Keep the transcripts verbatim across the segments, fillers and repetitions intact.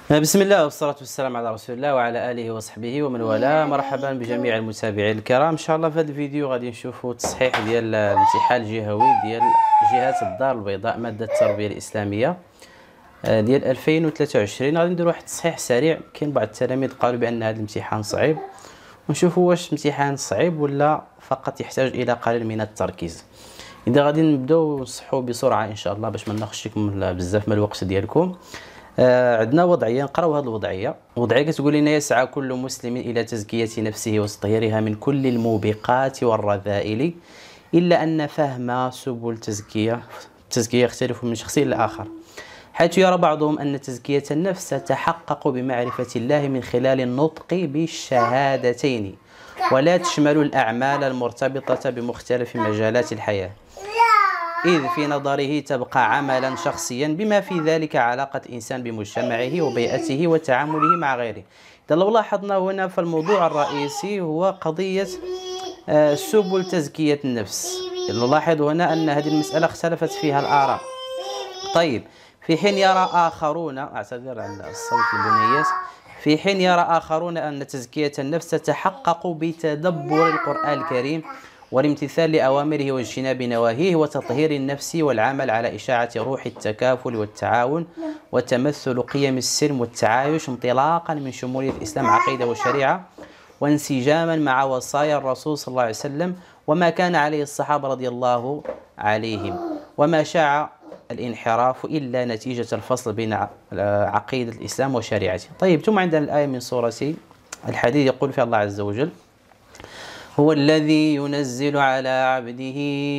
بسم الله والصلاة والسلام على رسول الله وعلى آله وصحبه ومن والاه. مرحبا بجميع المتابعين الكرام. إن شاء الله في هذا الفيديو غادي نشوفوا تصحيح ديال الامتحان الجهوي ديال جهات الدار البيضاء مادة التربية الإسلامية ديال ألفين وثلاثة وعشرين. غادي ندير واحد التصحيح سريع. كاين بعض التلاميذ قالوا بأن هذا الامتحان صعيب، ونشوفوا واش امتحان صعيب ولا فقط يحتاج إلى قليل من التركيز. إذا غادي نبداو نصحوا بسرعة إن شاء الله باش ما ناخذش بزاف من الوقت ديالكم. آه عندنا وضعيه، نقراو هذه الوضعيه. وضعيه كتقول لنا: يسعى كل مسلم الى تزكيه نفسه وتطهيرها من كل الموبقات والرذائل، الا ان فهم سبل التزكيه التزكيه يختلف من شخص الى اخر، حيث يرى بعضهم ان تزكيه النفس تتحقق بمعرفه الله من خلال النطق بالشهادتين، ولا تشمل الاعمال المرتبطه بمختلف مجالات الحياه، إذ في نظره تبقى عملا شخصيا بما في ذلك علاقة الإنسان بمجتمعه وبيئته وتعامله مع غيره. إذا لو لاحظنا هنا فالموضوع الرئيسي هو قضية سبل تزكية النفس. نلاحظ هنا أن هذه المسألة اختلفت فيها الآراء. طيب، في حين يرى آخرون، أعتذر عن الصوت البنيات، في حين يرى آخرون أن تزكية النفس تتحقق بتدبر القرآن الكريم والامتثال لأوامره واجتناب نواهيه وتطهير النفس والعمل على إشاعة روح التكافل والتعاون وتمثل قيم السلم والتعايش انطلاقا من شمولية الإسلام عقيدة وشريعة، وانسجاما مع وصايا الرسول صلى الله عليه وسلم وما كان عليه الصحابة رضي الله عليهم، وما شاع الانحراف إلا نتيجة الفصل بين عقيدة الإسلام وشريعته. طيب، ثم عندنا الآية من سورة الحديد يقول فيها الله عز وجل: هو الذي ينزل على عبده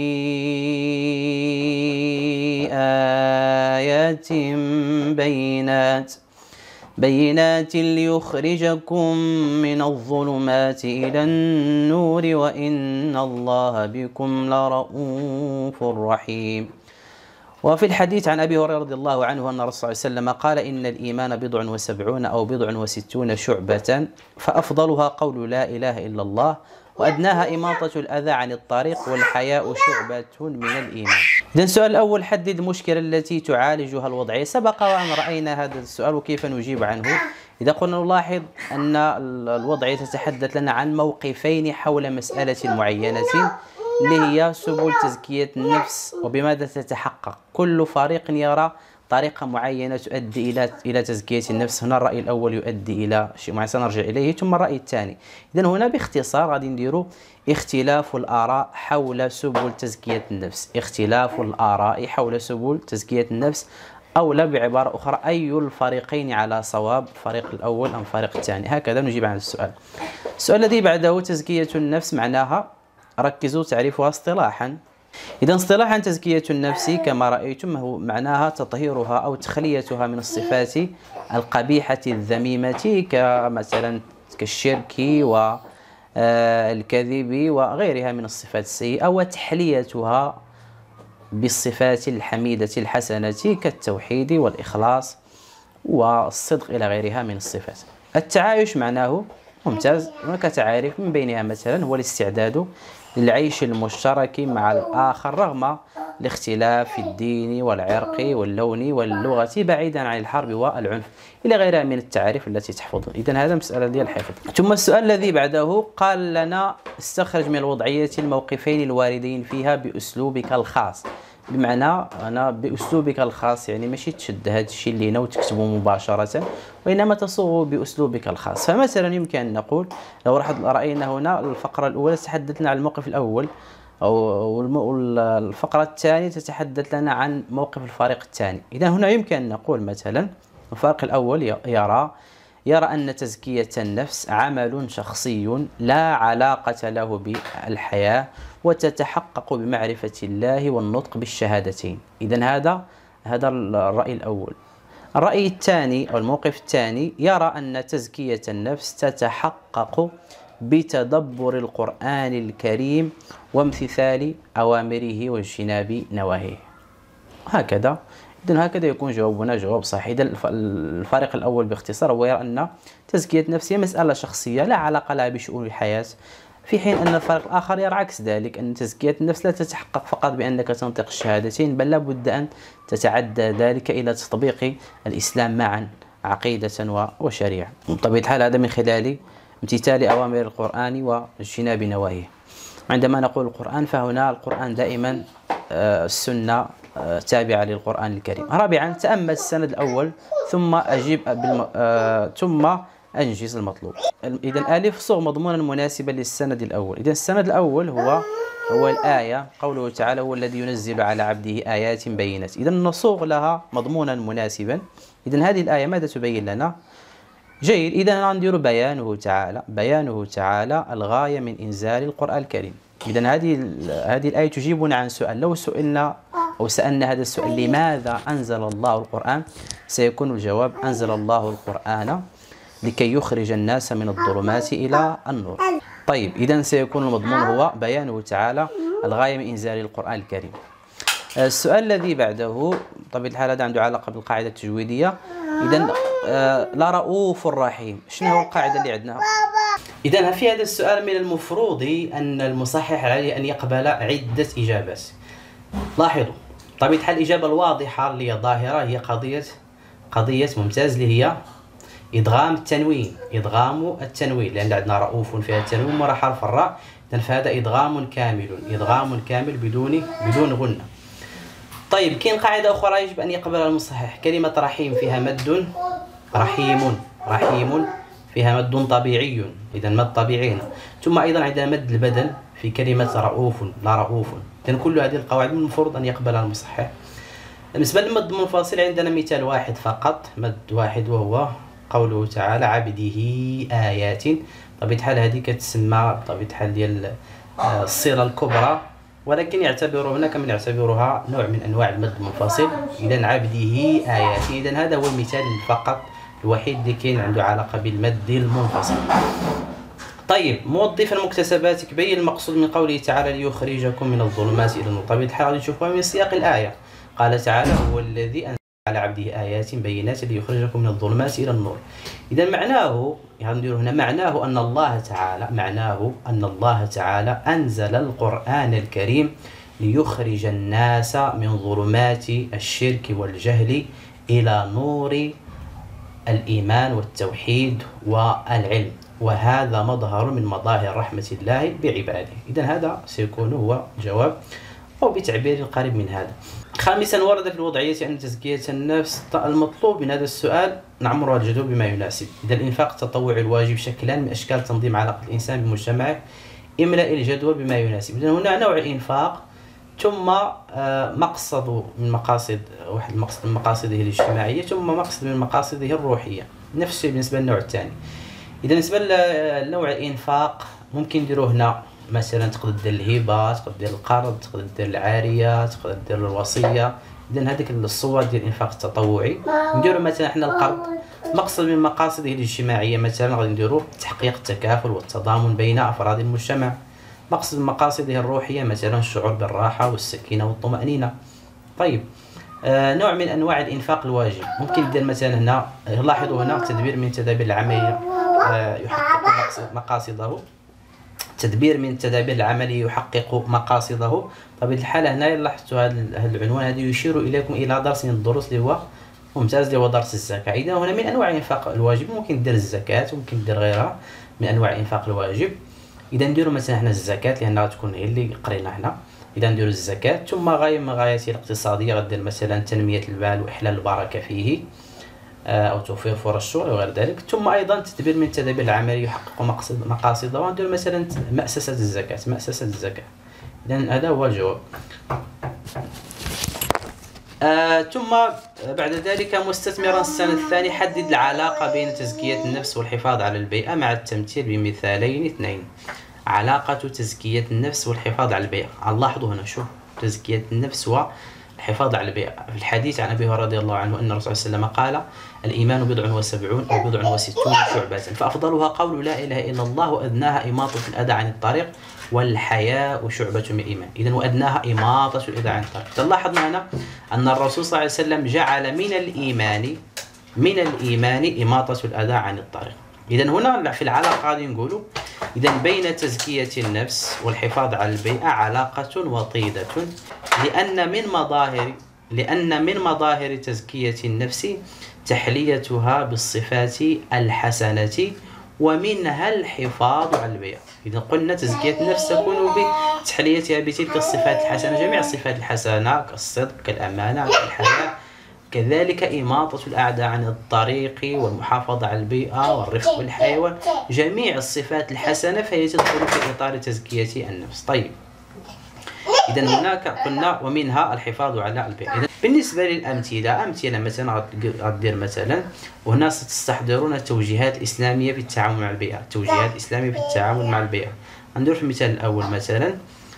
آيات بينات بينات ليخرجكم من الظلمات إلى النور وإن الله بكم لرؤوف رحيم. وفي الحديث عن أبي هريرة رضي الله عنه أن الرسول صلى الله عليه وسلم قال: إن الإيمان بضع وسبعون أو بضع وستون شعبة، فأفضلها قول لا إله إلا الله، وأدناها إماطة الأذى عن الطريق، والحياء شعبة من الإيمان. إذن السؤال الأول: حدد المشكلة التي تعالجها الوضعية. سبق وأن رأينا هذا السؤال وكيف نجيب عنه. إذا قلنا نلاحظ أن الوضعية تتحدث لنا عن موقفين حول مسألة معينة اللي هي سبل تزكية النفس وبماذا تتحقق. كل فريق يرى طريقة معينة تؤدي إلى إلى تزكية النفس. هنا الرأي الأول يؤدي إلى شيء معين سنرجع إليه، ثم الرأي الثاني. إذن هنا باختصار غادي نديروا اختلاف الآراء حول سبل تزكية النفس. اختلاف الآراء حول سبل تزكية النفس، أو لا بعبارة أخرى: أي الفريقين على صواب، الفريق الأول أم الفريق الثاني؟ هكذا نجيب عن السؤال. السؤال الذي بعده: تزكية النفس معناها، ركزوا تعريفها اصطلاحا. إذا اصطلاحا تزكية النفس كما رأيتم هو معناها تطهيرها أو تخليتها من الصفات القبيحة الذميمة، كمثلا كالشرك والكذب وغيرها من الصفات السيئة، وتحليتها بالصفات الحميدة الحسنة كالتوحيد والإخلاص والصدق إلى غيرها من الصفات. التعايش معناه ممتاز. هناك تعاريف من بينها مثلا هو الاستعداد للعيش المشترك مع الآخر رغم الاختلاف في الدين والعرق واللون واللغة، بعيدا عن الحرب والعنف إلى غيرها من التعاريف التي تحفظ. إذن هذا مسألة ديال الحفظ. ثم السؤال الذي بعده قال لنا: استخرج من الوضعية الموقفين الواردين فيها بأسلوبك الخاص. بمعنى أنا بأسلوبك الخاص، يعني ماشي تشد هذا الشيء اللي هنا وتكتبه مباشرة، وإنما تصوغه بأسلوبك الخاص. فمثلا يمكن أن نقول لو رأينا هنا الفقرة الأولى تحدثنا عن الموقف الأول، أو الفقرة الثانية تتحدث لنا عن موقف الفريق الثاني. إذا هنا يمكن أن نقول مثلا الفريق الأول يرى يرى أن تزكية النفس عمل شخصي لا علاقة له بالحياة، وتتحقق بمعرفة الله والنطق بالشهادتين. إذن هذا هذا الرأي الأول. الرأي الثاني أو الموقف الثاني يرى أن تزكية النفس تتحقق بتدبر القرآن الكريم وامتثال أوامره واجتناب نواهيه. هكذا. إذن هكذا يكون جوابنا جواب صحيح. إذن الفريق الأول باختصار هو يرى أن تزكية النفس هي مسألة شخصية لا علاقة لها بشؤون الحياة، في حين أن الفريق الآخر يرى عكس ذلك، أن تزكية النفس لا تتحقق فقط بأنك تنطق الشهادتين، بل لابد أن تتعدى ذلك إلى تطبيق الإسلام معا عقيدة وشريعة. بطبيعة الحال هذا من خلال امتثال أوامر القرآن واجتناب نواهيه. عندما نقول القرآن فهنا القرآن دائما السنة تابعة للقرآن الكريم. رابعا تأمل السند الأول ثم أجيب بالم... ثم أنجز المطلوب. إذا ألف صغ مضمونا مناسبا للسند الأول. إذا السند الأول هو هو الآية، قوله تعالى هو الذي ينزل على عبده آيات بينات. إذا نصوغ لها مضمونا مناسبا. إذا هذه الآية ماذا تبين لنا؟ جيد. إذا ندير بيانه تعالى بيانه تعالى الغاية من إنزال القرآن الكريم. إذا هذه هذه الآية تجيبنا عن سؤال. لو سئلنا أو سألنا هذا السؤال لماذا أنزل الله القرآن، سيكون الجواب أنزل الله القرآن لكي يخرج الناس من الظلمات إلى النور. طيب إذا سيكون المضمون هو بيانه تعالى الغاية من إنزال القرآن الكريم. السؤال الذي بعده بطبيعة الحال هذا عنده علاقة بالقاعدة التجويدية. إذا لا رؤوف رحيم، شنو هو القاعدة اللي عندنا؟ إذا في هذا السؤال من المفروض أن المصحح عليه أن يقبل عدة إجابات. لاحظوا بطبيعة الحال الإجابة الواضحة اللي هي ظاهرة هي قضية قضية ممتاز اللي هي إدغام التنوين، إدغام التنوين، لأن عندنا رؤوف فيها التنوين وراء حرف الراء. إذا فهذا إدغام كامل، إدغام كامل بدون بدون غنة. طيب كاين قاعدة أخرى يجب أن يقبلها المصحح. كلمة رحيم فيها مد، رحيم رحيم فيها مد طبيعي، إذا مد طبيعي هنا. ثم أيضا عندنا مد البدل في كلمة رؤوف، لا رؤوف. إذا كل هذه القواعد من المفروض أن يقبلها المصحح. بالنسبة للمد المنفصل عندنا مثال واحد فقط، مد واحد، وهو قوله تعالى عبده آيات. بطبيعة الحال هذه كتسمى بطبيعة الحال ديال الصلة الكبرى، ولكن يعتبروا هنا كمن يعتبرها نوع من أنواع المد المنفصل. إذا عبده آيات. إذا هذا هو المثال فقط الوحيد اللي كاين عنده علاقة بالمد المنفصل. طيب موظف المكتسبات بين المقصود من قوله تعالى ليخرجكم من الظلمات إلى النور. بطبيعة الحال غادي نشوفوها من سياق الآية. قال تعالى هو الذي أنزل على عبده آيات بينات ليخرجكم من الظلمات إلى النور. إذا معناه ندير هنا معناه أن الله تعالى معناه أن الله تعالى أنزل القرآن الكريم ليخرج الناس من ظلمات الشرك والجهل إلى نور الإيمان والتوحيد والعلم، وهذا مظهر من مظاهر رحمة الله بعباده. إذا هذا سيكون هو جواب أو بتعبير قريب من هذا. خامسا ورد في الوضعية أن تزكية النفس المطلوب من هذا السؤال نعمرها الجدول بما يناسب. إذا الإنفاق التطوعي الواجب شكلان من أشكال تنظيم علاقة الإنسان بمجتمعه، املأ الجدول بما يناسب. إذا هنا نوع الإنفاق، ثم مقصد من مقاصد واحد المقصد من مقاصده الاجتماعية، ثم مقصد من مقاصده الروحية. نفس الشيء بالنسبة للنوع الثاني. إذا بالنسبة لنوع الإنفاق ممكن نديرو هنا مثلا تقدر دير الهبة، تقدر دير القرض، تقدر دير العارية، تقدر دير الوصية. إذا هذيك الصور ديال الإنفاق التطوعي نديرو مثلا حنا القرض مقصد من مقاصده الاجتماعية، مثلا غادي نديرو تحقيق التكافل والتضامن بين أفراد المجتمع. مقصد من مقاصده الروحية مثلا الشعور بالراحة والسكينة والطمأنينة. طيب آه نوع من أنواع الإنفاق الواجب ممكن ندير مثلا هنا، لاحظوا هنا تدبير من تدابير العملية آه يحقق مقاصده، تدبير من التدابير العملية يحقق مقاصده. طبيعة الحال هنا لاحظتوا هذا العنوان هذا يشير إليكم إلى درس من الدروس اللي هو ممتاز اللي هو درس الزكاة. إذا هنا من أنواع الإنفاق الواجب ممكن دير الزكاة وممكن دير غيرها من أنواع الإنفاق الواجب. إذا نديرو مثلا هنا الزكاة لأنها تكون هي اللي قرينا هنا. إذا نديرو الزكاة، ثم غاية من غاياته الاقتصادية غدير مثلا تنمية المال وإحلال البركة فيه أو توفير فرص شغل وغير ذلك. ثم أيضا تدبير من التدابير العملية يحقق مقصد مقاصده، وندير مثلا مؤسسة الزكاة مؤسسة الزكاة. إذا هذا هو الجواب. آه ثم بعد ذلك مستثمرا السنة الثاني حدد العلاقة بين تزكية النفس والحفاظ على البيئة مع التمثيل بمثالين اثنين. علاقة تزكية النفس والحفاظ على البيئة. نلاحظوا هنا شوف تزكية النفس والحفاظ على البيئة. في الحديث عن أبي هريرة رضي الله عنه أن الرسول صلى الله عليه وسلم قال الإيمان بضع وسبعون أو بضع وستون شعبة فأفضلها قول لا إله إلا الله وأدناها إماطة الأذى عن الطريق والحياء شعبة من الإيمان. إذن وأدناها إماطة الأذى عن الطريق. تلاحظ معنا أن الرسول صلى الله عليه وسلم جعل من الإيمان من الإيمان إماطة الأذى عن الطريق. إذن هنا في العلاقة غادي نقولوا إذن بين تزكية النفس والحفاظ على البيئة علاقة وطيدة، لأن من مظاهر لأن من مظاهر تزكية النفس تحليتها بالصفات الحسنة ومنها الحفاظ على البيئة. إذا قلنا تزكية النفس تكون بتحليتها بتلك الصفات الحسنة، جميع الصفات الحسنة كالصدق كالأمانة كالحياء، كذلك إماطة الأعداء عن الطريق والمحافظة على البيئة والرفق بالحيوان، جميع الصفات الحسنة فهي تدخل في إطار تزكية النفس. طيب إذا هناك قلنا ومنها الحفاظ على البيئة. إذن بالنسبة للأمثلة، أمثلة مثلا غدير مثلا، وهنا ستستحضرون التوجيهات الإسلامية في التعامل مع البيئة، التوجيهات الإسلامية في التعامل مع البيئة. ندير في المثال الأول مثلا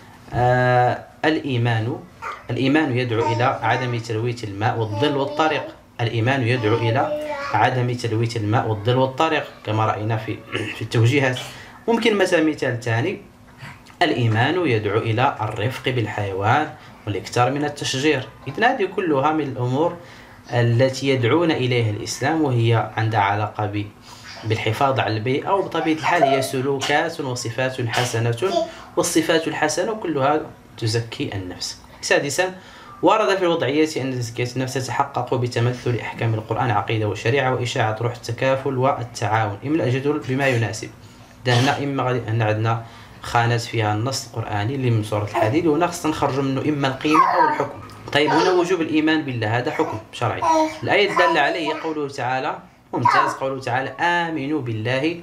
آه الإيمان الإيمان يدعو إلى عدم تلويث الماء والظل والطريق. الإيمان يدعو إلى عدم تلويث الماء والظل والطريق كما رأينا في في التوجيهات. ممكن مثلا مثال ثاني، الإيمان يدعو إلى الرفق بالحيوان والإكثار من التشجير. إذن هذه كلها من الأمور التي يدعون إليها الإسلام، وهي عندها علاقة بالحفاظ على البيئة، وبطبيعة الحال هي سلوكات وصفات حسنة، والصفات الحسنة كلها تزكي النفس. سادسا، ورد في الوضعية أن تزكية النفس تتحقق بتمثل أحكام القرآن عقيدة وشريعة وإشاعة روح التكافل والتعاون، إما الأجدل بما يناسب. هنا إما أن عندنا خانات فيها النص القرآني اللي من سورة الحديد، وهنا خصنا نخرج منه إما القيمة أو الحكم. طيب هنا وجوب الإيمان بالله، هذا حكم شرعي. الآية الدالة عليه قوله تعالى، ممتاز، قوله تعالى آمنوا بالله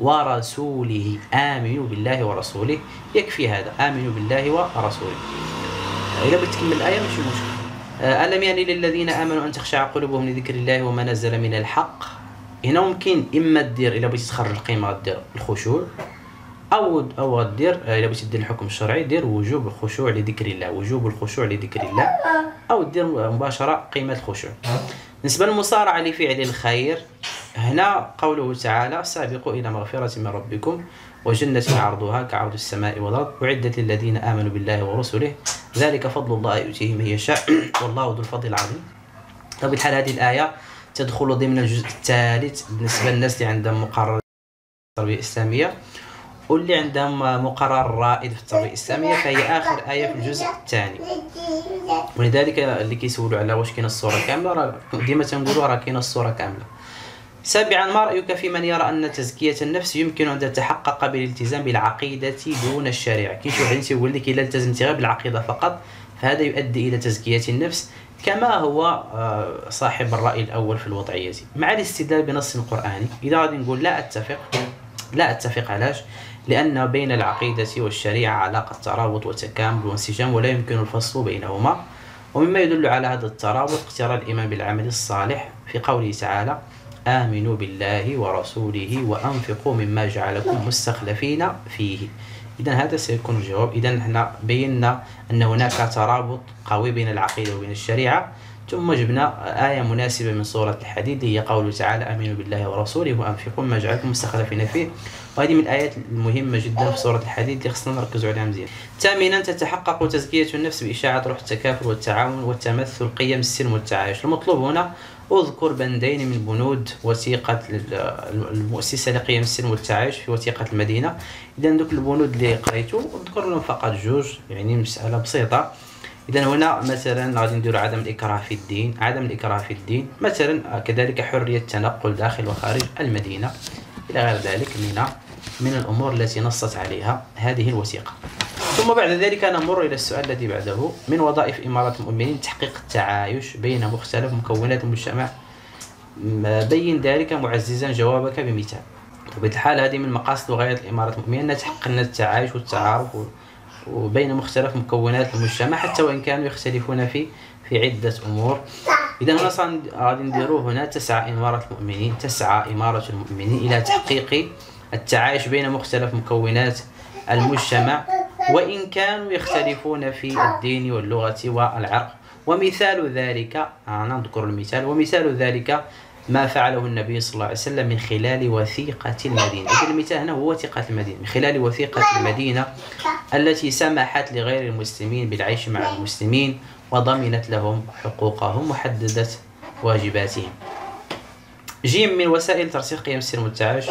ورسوله. آمنوا بالله ورسوله، يكفي هذا، آمنوا بالله ورسوله. إذا بتكمل الآية ماشي مشكل. ألم يعني للذين آمنوا أن تخشع قلوبهم لذكر الله وما نزل من الحق. هنا ممكن إما دير إلا بغيتي تخرج القيمة دير الخشوع، أو أو دير إلا بغيتي دير الحكم الشرعي دير وجوب الخشوع لذكر الله، وجوب الخشوع لذكر الله، أو دير مباشرة قيمة الخشوع. بالنسبة للمصارعة لفعل الخير، هنا قوله تعالى سابقوا إلى مغفرة من ربكم وجنة عرضها كعرض السماء والأرض أعدت للذين آمنوا بالله ورسله ذلك فضل الله يؤتيه من يشاء والله ذو الفضل العظيم. طبعا الحال هذه الآية تدخل ضمن الجزء الثالث بالنسبة للناس اللي عندهم مقرر التربية الإسلامية واللي عندهم مقرر رائد في التربية الإسلامية، فهي آخر آية في الجزء الثاني. ولذلك اللي كيسولوا على واش كاينه الصورة كاملة، راه ديما تنقولوا راه كاينه الصورة كاملة. سابعا، ما رأيك في من يرى أن تزكية النفس يمكن أن تتحقق بالالتزام بالعقيدة دون الشريعة؟ كاين شي واحد تيقول لك إلا التزمتي غير بالعقيدة فقط فهذا يؤدي إلى تزكية النفس، كما هو صاحب الرأي الأول في الوضعية، مع الاستدلال بنص قرآني. إذا غادي نقول لا أتفق، لا أتفق علاش؟ لأن بين العقيدة والشريعة علاقة ترابط وتكامل وانسجام ولا يمكن الفصل بينهما. ومما يدل على هذا الترابط اقتران الإيمان بالعمل الصالح في قوله تعالى آمنوا بالله ورسوله وأنفقوا مما جعلكم مستخلفين فيه. إذا هذا سيكون الجواب. إذا احنا بينا أن هناك ترابط قوي بين العقيدة وبين الشريعة، ثم جبنا آية مناسبة من سورة الحديد هي قوله تعالى آمنوا بالله ورسوله وأنفقوا مما جعلكم مستخلفين فيه، وهذه من الآيات المهمة جدا في سورة الحديد اللي خصنا نركزوا عليها مزيان. ثامنا، تتحقق تزكية النفس بإشاعة روح التكافل والتعاون وتمثل قيم السلم والتعايش. المطلوب هنا أذكر بندين من بنود وثيقة المؤسسة لقيم السلم والتعايش في وثيقة المدينة. إذا دوك البنود اللي قريتو أذكر لهم فقط جوج، يعني مسألة بسيطة. إذا هنا مثلا غادي نديرو عدم الإكراه في الدين، عدم الإكراه في الدين مثلا، كذلك حرية التنقل داخل وخارج المدينة إلى غير ذلك من من الأمور التي نصت عليها هذه الوثيقة. ثم بعد ذلك نمر إلى السؤال الذي بعده، من وظائف إمارة المؤمنين تحقيق التعايش بين مختلف مكونات المجتمع، بين ذلك معززا جوابك بمثال. بطبيعة الحال هذه من مقاصد وغايات إمارة المؤمنين أنها تحقق لنا التعايش والتعارف وبين مختلف مكونات المجتمع حتى وإن كانوا يختلفون في في عدة أمور. إذا هنا غادي نديرو هنا تسعى إمارة المؤمنين تسعى إمارة المؤمنين إلى تحقيق التعايش بين مختلف مكونات المجتمع وإن كانوا يختلفون في الدين واللغة والعرق. ومثال ذلك أنا نذكر المثال، ومثال ذلك ما فعله النبي صلى الله عليه وسلم من خلال وثيقة المدينة. إذن المثال هنا هو وثيقة المدينة، من خلال وثيقة المدينة التي سمحت لغير المسلمين بالعيش مع المسلمين وضمنت لهم حقوقهم وحددت واجباتهم. جيم، من وسائل ترسيخ قيم السلم والتعايش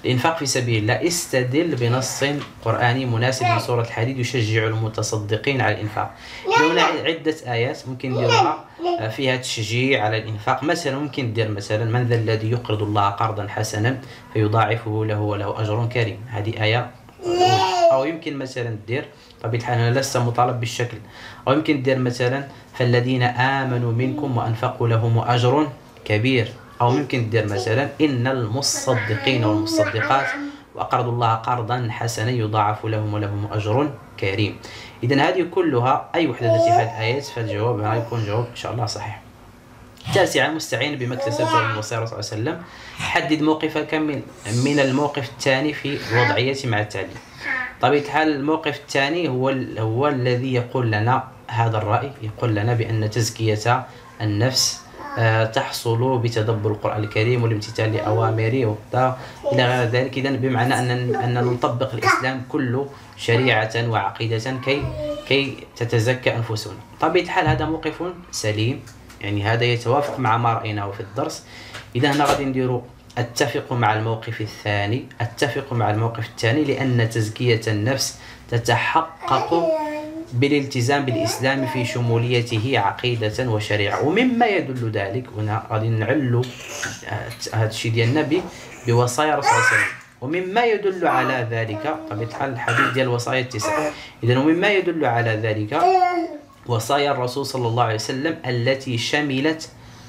الإنفاق في سبيل الله، استدل بنص قرآني مناسب من سورة الحديد يشجع المتصدقين على الإنفاق. هنا عدة آيات ممكن نديرها فيها تشجيع على الإنفاق. مثلا ممكن دير مثلا من ذا الذي يقرض الله قرضا حسنا فيضاعفه له وله أجر كريم، هذه آية. أو يمكن مثلا دير طبيعة الحال أنا لست مطالب بالشكل، أو يمكن دير مثلا فالذين آمنوا منكم وأنفقوا لهم أجر كبير، أو ممكن دير مثلا إن المصدقين والمصدقات وأقرضوا الله قرضا حسنا يضاعف لهم ولهم أجر كريم. إذا هذه كلها أي وحدة التي فيها الآيات فالجواب غيكون جواب إن شاء الله صحيح. تاسعا مستعين بما اكتسبته من الوصية الرسول صلى الله عليه وسلم، حدد موقفك من من الموقف الثاني في الوضعية مع التعليم. طبيعة الحال الموقف الثاني هو هو الذي يقول لنا هذا الرأي، يقول لنا بأن تزكية النفس تحصل بتدبر القرآن الكريم والامتثال لأوامره إلى غير ذلك. إذن بمعنى أن أن نطبق الإسلام كله شريعة وعقيدة كي كي تتزكى أنفسنا. طبيعة الحال هذا موقف سليم، يعني هذا يتوافق مع ما رأيناه في الدرس. إذا هنا غادي نديرو أتفق مع الموقف الثاني، أتفق مع الموقف الثاني لأن تزكية النفس تتحقق بالالتزام بالإسلام في شموليته عقيدة وشريعة. ومما يدل ذلك هنا غادي نعلو هذا الشيء ديال النبي بوصايا الرسول صلى الله عليه وسلم. ومما يدل على ذلك طبيعة الحال الحديث ديال الوصايا التسع. إذا ومما يدل على ذلك وصايا الرسول صلى الله عليه وسلم التي شملت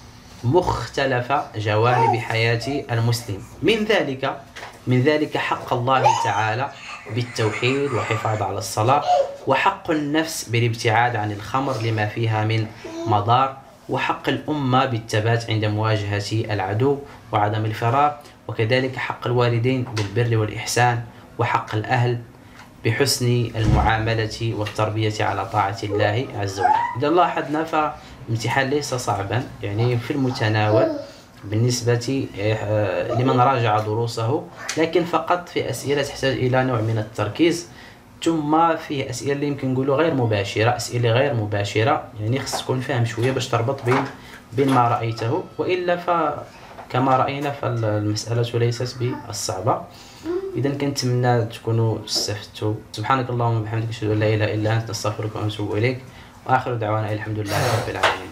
مختلف جوانب حياة المسلم، من ذلك من ذلك حق الله تعالى بالتوحيد والحفاظ على الصلاة، وحق النفس بالابتعاد عن الخمر لما فيها من مضار، وحق الأمة بالثبات عند مواجهة العدو وعدم الفرار، وكذلك حق الوالدين بالبر والإحسان، وحق الأهل بحسن المعاملة والتربية على طاعة الله عز وجل. إذا لاحظنا فالامتحان ليس صعبا، يعني في المتناول بالنسبة لمن راجع دروسه، لكن فقط في أسئلة تحتاج إلى نوع من التركيز، ثم فيه أسئلة اللي يمكن نقولوا غير مباشرة، أسئلة غير مباشرة يعني خص تكون فاهم شوية باش تربط بين بين ما رأيته، وإلا فكما رأينا فالمسألة ليست بالصعبة. إذا كنتمنى تكونوا استفدتوا. سبحانك اللهم وبحمدك أشهد أن لا إله إلا أنت نستغفرك ونتوب إليك، وآخر دعوانا الحمد لله رب العالمين.